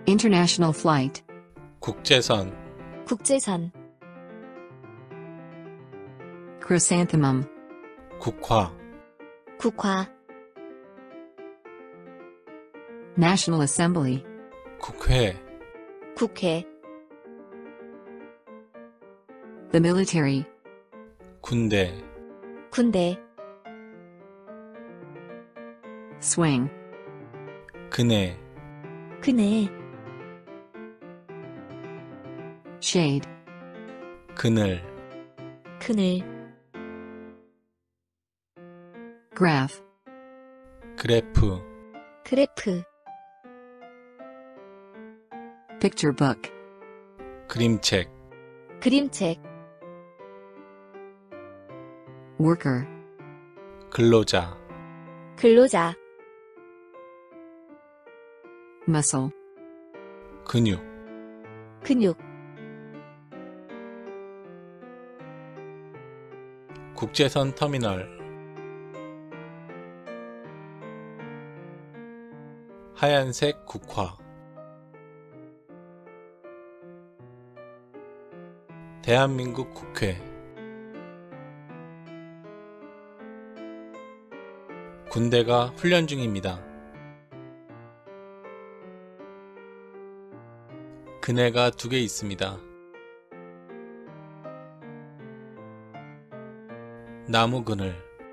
International flight. 국제선, 국제선, Chrysanthemum. 국화, 국화, National Assembly. 국회, 국회, The military. 군대, 군대, Swing. 그네, 그네, Shade. 그늘, 그늘, Graph. 그래프, 그래프, Picture book. 그림책, 그림책, Worker. 근로자, 근로자, Muscle. 근육, 근육, 국제선 터미널, 하얀색 국화, 대한민국 국회, 군대가 훈련 중입니다. 그네가 2개 있습니다. 나무 그늘,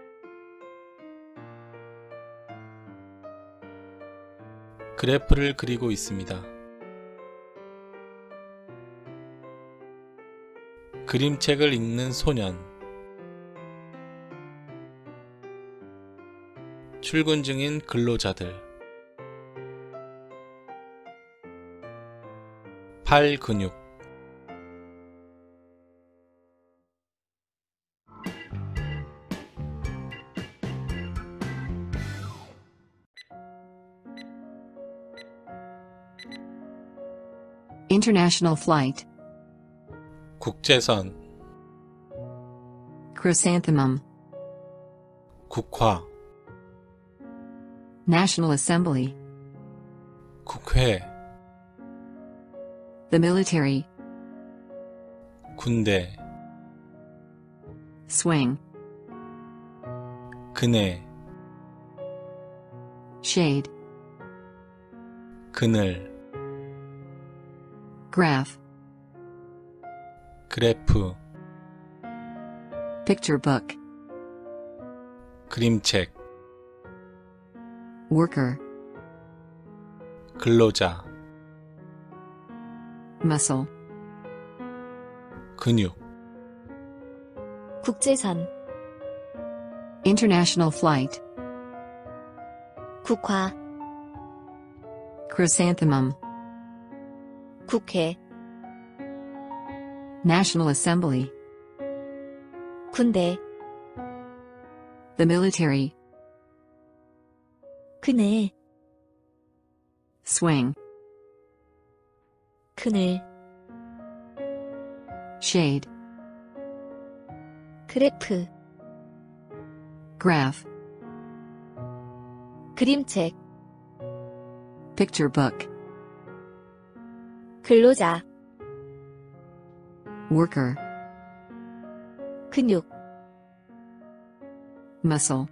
그래프를 그리고 있습니다. 그림책을 읽는 소년, 출근 중인 근로자들, 팔 근육, International flight. 국제선, Chrysanthemum. 국화, National Assembly. 국회, The military. 군대, Swing. 그네, Shade. 그늘, Graph. 그래프, Picture book. 그림책, Worker. 근로자, Muscle. 근육, 국제선, International flight. 국화, Chrysanthemum. 국회, National Assembly. 군대, The military. 그네, Swing. 그늘, Shade. 그래프, Graph. 그림책, Picture book. 근로자, Worker. 근육, Muscle.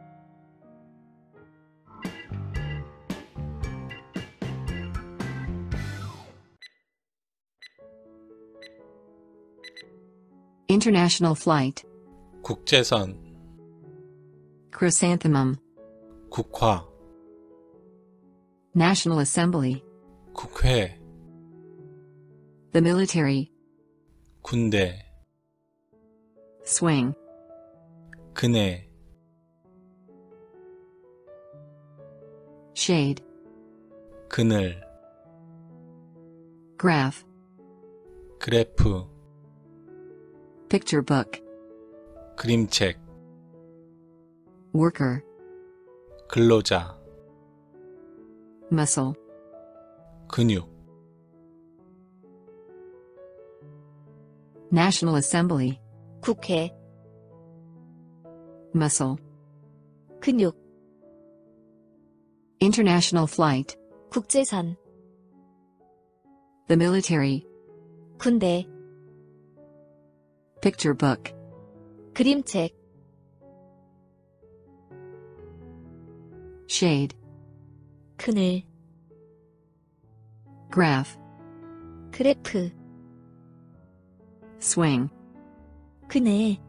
International flight. 국제선, Chrysanthemum. 국화, National Assembly. 국회, The military. 군대, Swing. 그네, Shade. 그늘, Graph. 그래프, Picture book. 그림책, Worker. 근로자, Muscle. 근육, National Assembly. 국회, Muscle. 근육, International flight. 국제선, The military. 군대, Picture book. 그림책, Shade. 그늘, Graph. 그래프, Swing. 그네,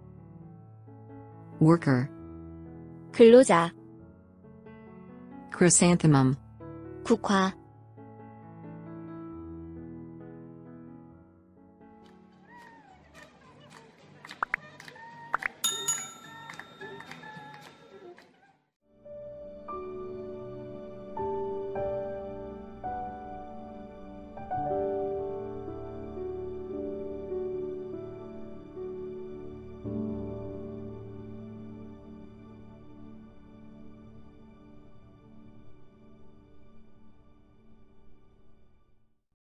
Worker. 근로자, Chrysanthemum. 국화,